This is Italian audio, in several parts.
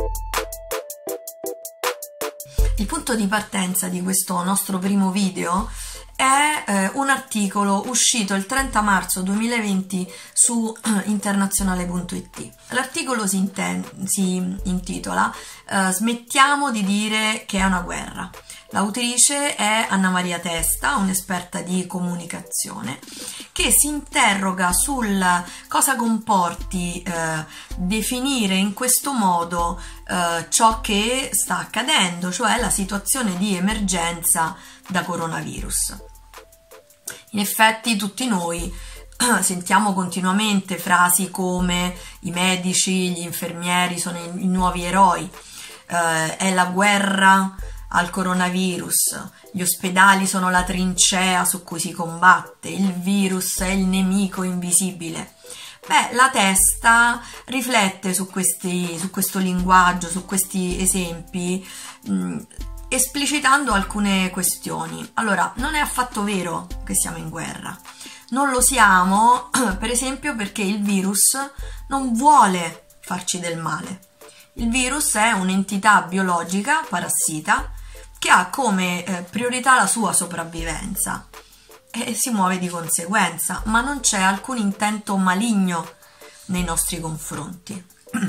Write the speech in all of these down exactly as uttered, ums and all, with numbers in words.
Il punto di partenza di questo nostro primo video è eh, un articolo uscito il trenta marzo duemilaventi su eh, internazionale punto it. L'articolo si, si intitola eh, Smettiamo di dire che è una guerra. L'autrice è Anna Maria Testa, un'esperta di comunicazione, che si interroga sul cosa comporti eh, definire in questo modo eh, ciò che sta accadendo, cioè la situazione di emergenza da coronavirus. In effetti tutti noi eh, sentiamo continuamente frasi come i medici, gli infermieri sono i, i nuovi eroi, eh, è la guerra al coronavirus, gli ospedali sono la trincea su cui si combatte, il virus è il nemico invisibile. Beh, la Testa riflette su, questi, su questo linguaggio, su questi esempi, mh, esplicitando alcune questioni. Allora, non è affatto vero che siamo in guerra. Non lo siamo, per esempio, perché il virus non vuole farci del male. Il virus è un'entità biologica, parassita, che ha come eh, priorità la sua sopravvivenza e si muove di conseguenza, ma non c'è alcun intento maligno nei nostri confronti.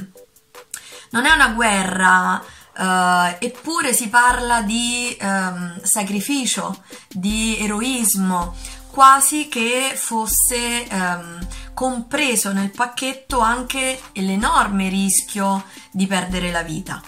Non è una guerra, eh, eppure si parla di eh, sacrificio, di eroismo, quasi che fosse eh, compreso nel pacchetto anche l'enorme rischio di perdere la vita.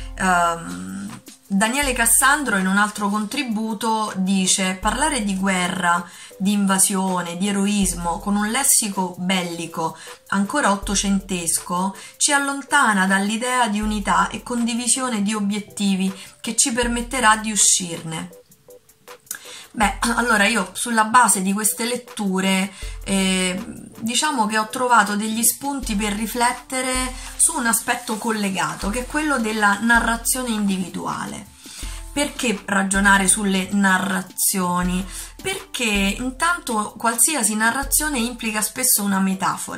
Um, Daniele Cassandro in un altro contributo dice: parlare di guerra, di invasione, di eroismo con un lessico bellico ancora ottocentesco ci allontana dall'idea di unità e condivisione di obiettivi che ci permetterà di uscirne. Beh, allora io sulla base di queste letture eh, diciamo che ho trovato degli spunti per riflettere su un aspetto collegato, che è quello della narrazione individuale. Perché ragionare sulle narrazioni? Perché intanto qualsiasi narrazione implica spesso una metafora,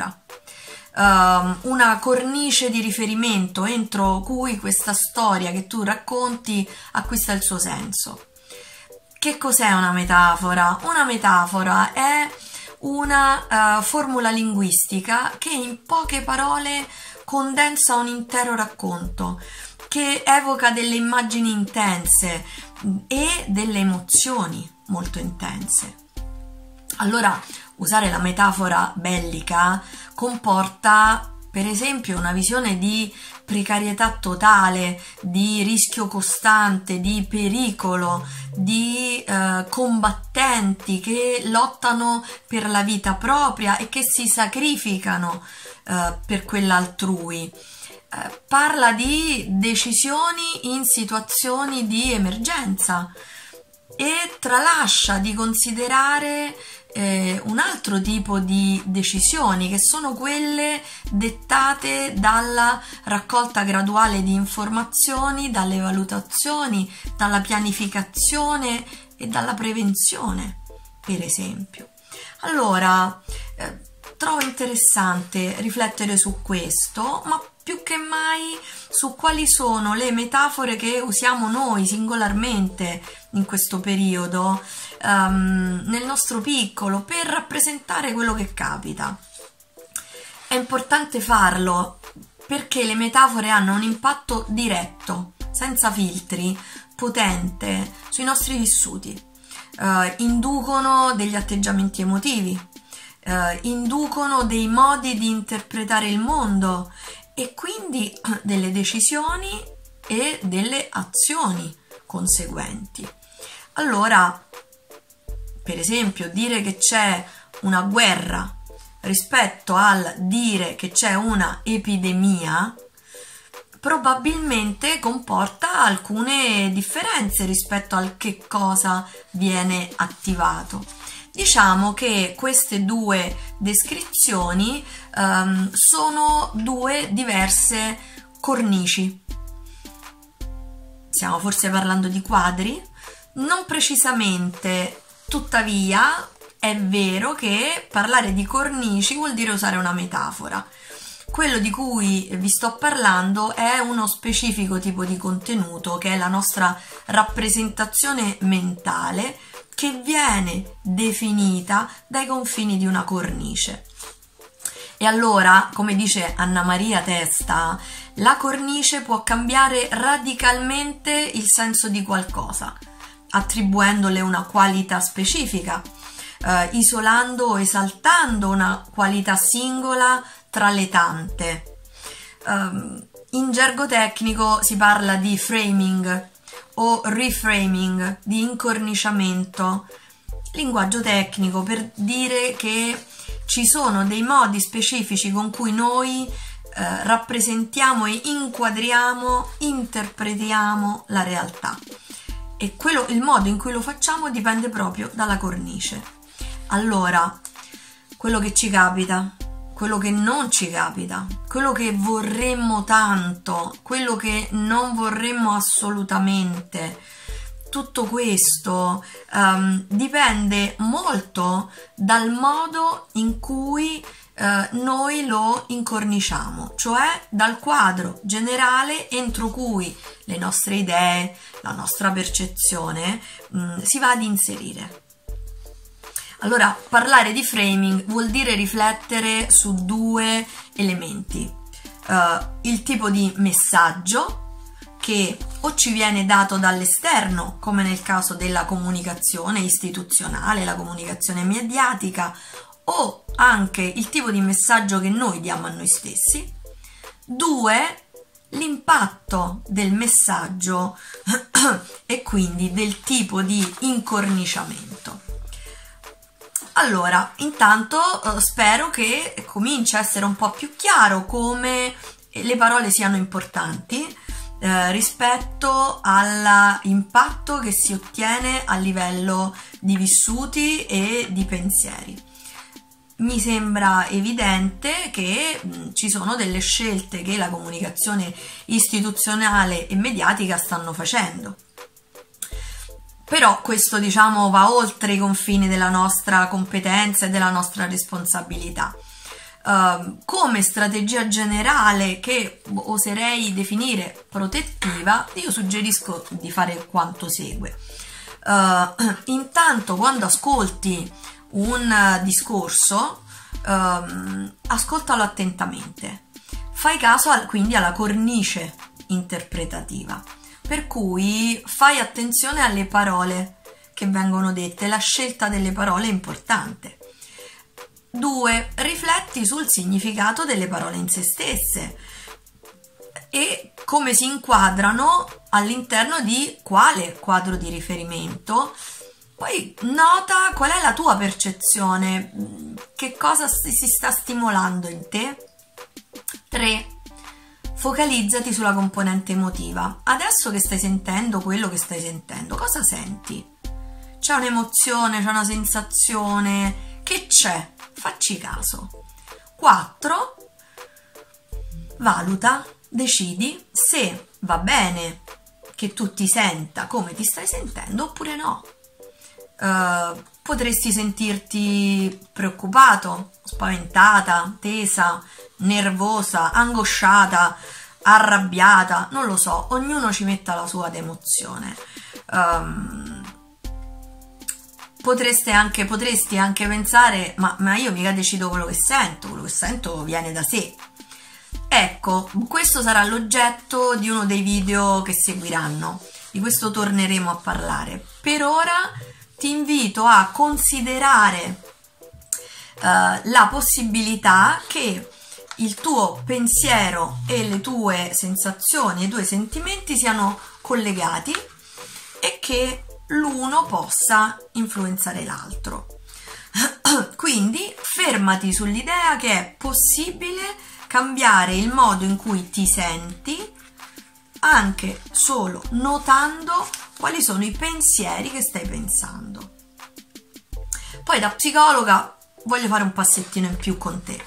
uh, una cornice di riferimento entro cui questa storia che tu racconti acquista il suo senso. Che cos'è una metafora? Una metafora è una uh, formula linguistica che in poche parole condensa un intero racconto, che evoca delle immagini intense e delle emozioni molto intense. Allora, usare la metafora bellica comporta, per esempio, una visione di precarietà totale, di rischio costante, di pericolo, di eh, combattenti che lottano per la vita propria e che si sacrificano eh, per quella altrui. Eh, parla di decisioni in situazioni di emergenza e tralascia di considerare eh, un altro tipo di decisioni, che sono quelle dettate dalla raccolta graduale di informazioni, dalle valutazioni, dalla pianificazione e dalla prevenzione, per esempio. Allora, eh, trovo interessante riflettere su questo, ma più che mai su quali sono le metafore che usiamo noi singolarmente in questo periodo, um, nel nostro piccolo, per rappresentare quello che capita. È importante farlo perché le metafore hanno un impatto diretto, senza filtri, potente sui nostri vissuti, uh, inducono degli atteggiamenti emotivi, uh, inducono dei modi di interpretare il mondo e quindi delle decisioni e delle azioni conseguenti. Allora, per esempio, dire che c'è una guerra rispetto al dire che c'è una epidemia probabilmente comporta alcune differenze rispetto al che cosa viene attivato. Diciamo che queste due descrizioni um, sono due diverse cornici. Stiamo forse parlando di quadri? Non precisamente, tuttavia è vero che parlare di cornici vuol dire usare una metafora. quello di cui vi sto parlando è uno specifico tipo di contenuto, che è la nostra rappresentazione mentale, che viene definita dai confini di una cornice. E allora, come dice Anna Maria Testa, la cornice può cambiare radicalmente il senso di qualcosa, attribuendole una qualità specifica, eh, isolando o esaltando una qualità singola tra le tante. Um, in gergo tecnico si parla di framing o reframing, di incorniciamento, linguaggio tecnico per dire che ci sono dei modi specifici con cui noi eh, rappresentiamo e inquadriamo, interpretiamo la realtà, e quello, il modo in cui lo facciamo dipende proprio dalla cornice. Allora, quello che ci capita, quello che non ci capita, quello che vorremmo tanto, quello che non vorremmo assolutamente, tutto questo um, dipende molto dal modo in cui uh, noi lo incorniciamo, cioè dal quadro generale entro cui le nostre idee, la nostra percezione um, si va ad inserire. Allora, parlare di framing vuol dire riflettere su due elementi: uh, il tipo di messaggio che o ci viene dato dall'esterno, come nel caso della comunicazione istituzionale, la comunicazione mediatica, o anche il tipo di messaggio che noi diamo a noi stessi. Due, l'impatto del messaggio e quindi del tipo di incorniciamento. Allora, intanto eh, spero che cominci a essere un po' più chiaro come le parole siano importanti Eh, rispetto all'impatto che si ottiene a livello di vissuti e di pensieri. Mi sembra evidente che mh, ci sono delle scelte che la comunicazione istituzionale e mediatica stanno facendo, però questo, diciamo, va oltre i confini della nostra competenza e della nostra responsabilità. Uh, come strategia generale, che oserei definire protettiva, io suggerisco di fare quanto segue. Uh, intanto, quando ascolti un uh, discorso, uh, ascoltalo attentamente, fai caso al, quindi alla cornice interpretativa, per cui fai attenzione alle parole che vengono dette, la scelta delle parole è importante. Due, rifletti sul significato delle parole in se stesse e come si inquadrano all'interno di quale quadro di riferimento. Poi nota qual è la tua percezione, che cosa si sta stimolando in te. Tre, focalizzati sulla componente emotiva. Adesso che stai sentendo quello che stai sentendo, cosa senti? C'è un'emozione, c'è una sensazione? Che c'è? Facci caso. quattro. Valuta, decidi se va bene che tu ti senta come ti stai sentendo oppure no. Uh, potresti sentirti preoccupato, spaventata, tesa, nervosa, angosciata, arrabbiata, non lo so, ognuno ci metta la sua emozione. Um, Potreste anche, potresti anche pensare, ma, ma io mica decido quello che sento, quello che sento viene da sé. Ecco, questo sarà l'oggetto di uno dei video che seguiranno, di questo torneremo a parlare. Per ora ti invito a considerare uh, la possibilità che il tuo pensiero e le tue sensazioni, i tuoi sentimenti siano collegati e che l'uno possa influenzare l'altro. Quindi fermati sull'idea che è possibile cambiare il modo in cui ti senti anche solo notando quali sono i pensieri che stai pensando. Poi da psicologa voglio fare un passettino in più con te.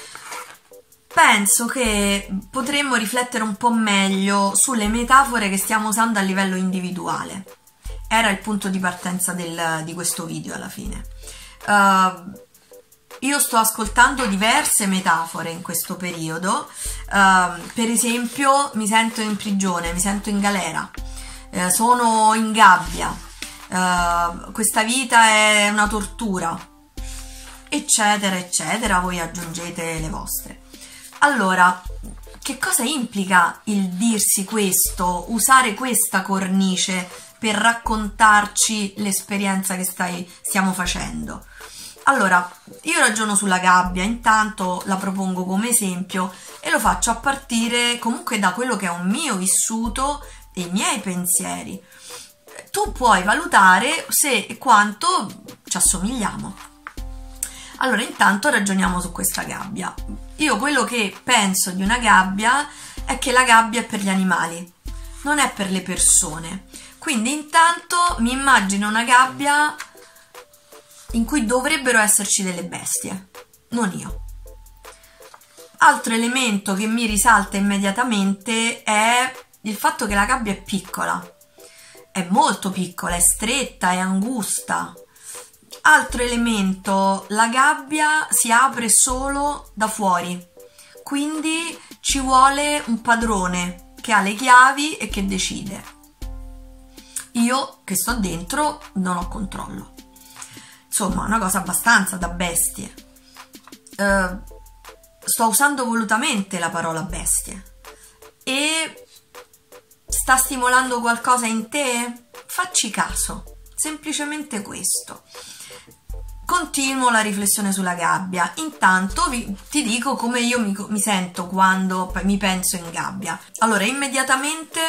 Penso che potremmo riflettere un po' meglio sulle metafore che stiamo usando a livello individuale. Era il punto di partenza del, di questo video alla fine. Uh, io sto ascoltando diverse metafore in questo periodo, uh, per esempio mi sento in prigione, mi sento in galera, uh, sono in gabbia, uh, questa vita è una tortura, eccetera eccetera, voi aggiungete le vostre. Allora, che cosa implica il dirsi questo, usare questa cornice per raccontarci l'esperienza che stai, stiamo facendo? Allora, io ragiono sulla gabbia, intanto la propongo come esempio e lo faccio a partire comunque da quello che è un mio vissuto e i miei pensieri. Tu puoi valutare se e quanto ci assomigliamo. Allora, intanto ragioniamo su questa gabbia. Io quello che penso di una gabbia è che la gabbia è per gli animali, non è per le persone. Quindi intanto mi immagino una gabbia in cui dovrebbero esserci delle bestie, non io. Altro elemento che mi risalta immediatamente è il fatto che la gabbia è piccola, è molto piccola, è stretta, è angusta. Altro elemento, la gabbia si apre solo da fuori, quindi ci vuole un padrone che ha le chiavi e che decide. Io che sto dentro non ho controllo. Insomma, una cosa abbastanza da bestie. Uh, sto usando volutamente la parola bestie. E sta stimolando qualcosa in te? Facci caso. Semplicemente questo. Continuo la riflessione sulla gabbia. Intanto vi, ti dico come io mi, mi sento quando mi penso in gabbia. Allora, immediatamente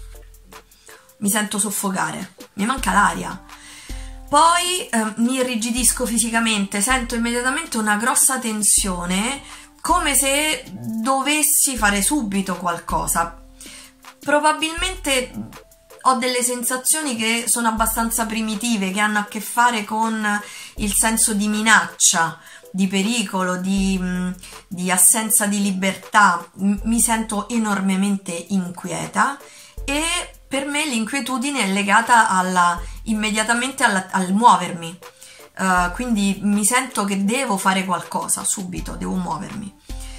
mi sento soffocare. Mi manca l'aria. Poi eh, mi irrigidisco fisicamente, sento immediatamente una grossa tensione, come se dovessi fare subito qualcosa. Probabilmente ho delle sensazioni che sono abbastanza primitive, che hanno a che fare con il senso di minaccia, di pericolo, di, di assenza di libertà. Mi sento enormemente inquieta e per me l'inquietudine è legata alla, immediatamente alla, al muovermi, uh, quindi mi sento che devo fare qualcosa subito, devo muovermi.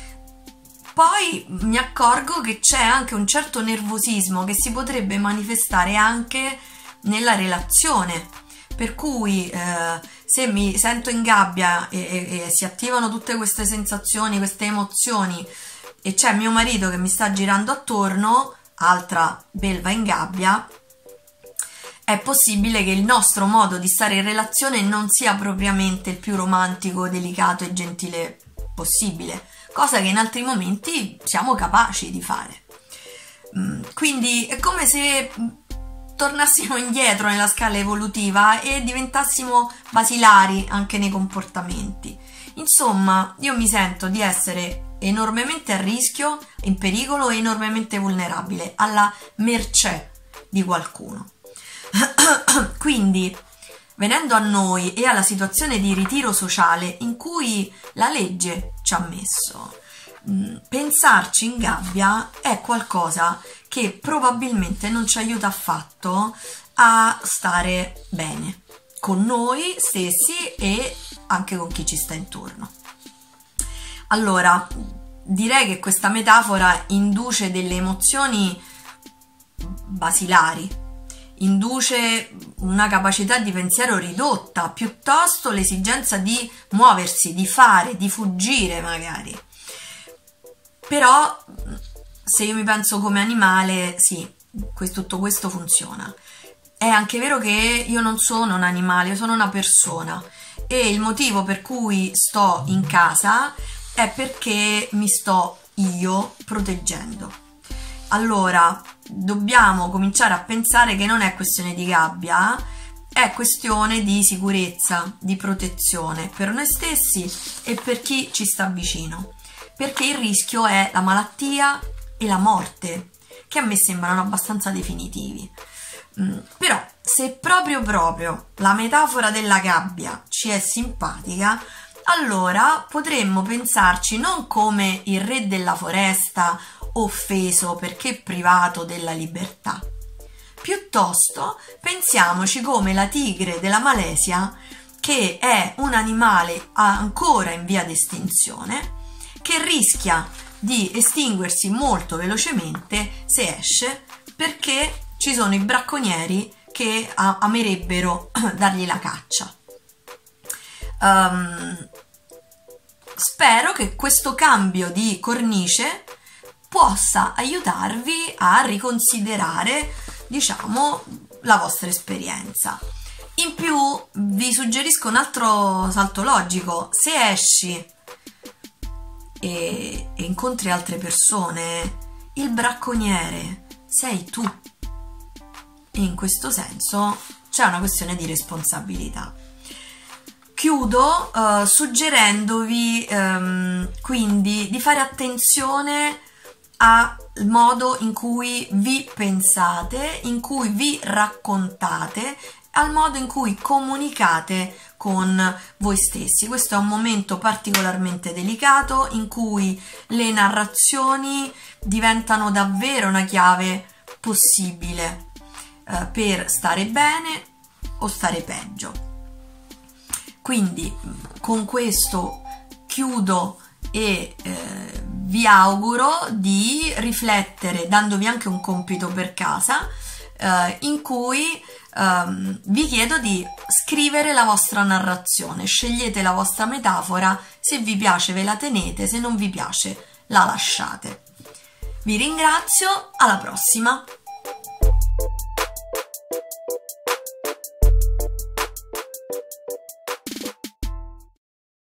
Poi mi accorgo che c'è anche un certo nervosismo che si potrebbe manifestare anche nella relazione, per cui eh, se mi sento in gabbia e, e, e si attivano tutte queste sensazioni, queste emozioni e c'è mio marito che mi sta girando attorno, altra belva in gabbia, è possibile che il nostro modo di stare in relazione non sia propriamente il più romantico, delicato e gentile possibile, cosa che in altri momenti siamo capaci di fare. Quindi è come se tornassimo indietro nella scala evolutiva e diventassimo basilari anche nei comportamenti. Insomma, io mi sento di essere enormemente a rischio, in pericolo e enormemente vulnerabile, alla mercé di qualcuno. Quindi, venendo a noi e alla situazione di ritiro sociale in cui la legge ci ha messo, pensarci in gabbia è qualcosa che probabilmente non ci aiuta affatto a stare bene con noi stessi e anche con chi ci sta intorno. Allora, direi che questa metafora induce delle emozioni basilari, induce una capacità di pensiero ridotta, piuttosto l'esigenza di muoversi, di fare, di fuggire magari. Però se io mi penso come animale, sì, questo, tutto questo funziona. È anche vero che io non sono un animale, io sono una persona e il motivo per cui sto in casa è perché mi sto io proteggendo. Allora, dobbiamo cominciare a pensare che non è questione di gabbia, è questione di sicurezza, di protezione per noi stessi e per chi ci sta vicino, perché il rischio è la malattia e la morte, che a me sembrano abbastanza definitivi. Mm, però, se proprio proprio la metafora della gabbia ci è simpatica, allora potremmo pensarci non come il re della foresta offeso perché privato della libertà. Piuttosto pensiamoci come la tigre della Malesia che che è un animale ancora in via di estinzione, che rischia di estinguersi molto velocemente se esce, perché ci sono i bracconieri che amerebbero dargli la caccia. Um, spero che questo cambio di cornice possa aiutarvi a riconsiderare, diciamo, la vostra esperienza. In più vi suggerisco un altro salto logico: se esci e, e incontri altre persone, il bracconiere sei tu, e in questo senso c'è una questione di responsabilità. Chiudo uh, suggerendovi um, quindi di fare attenzione al modo in cui vi pensate, in cui vi raccontate, al modo in cui comunicate con voi stessi. Questo è un momento particolarmente delicato in cui le narrazioni diventano davvero una chiave possibile eh, per stare bene o stare peggio. Quindi con questo chiudo e eh, vi auguro di riflettere, dandovi anche un compito per casa, eh, in cui ehm, vi chiedo di scrivere la vostra narrazione. Scegliete la vostra metafora, se vi piace ve la tenete, se non vi piace la lasciate. Vi ringrazio, alla prossima!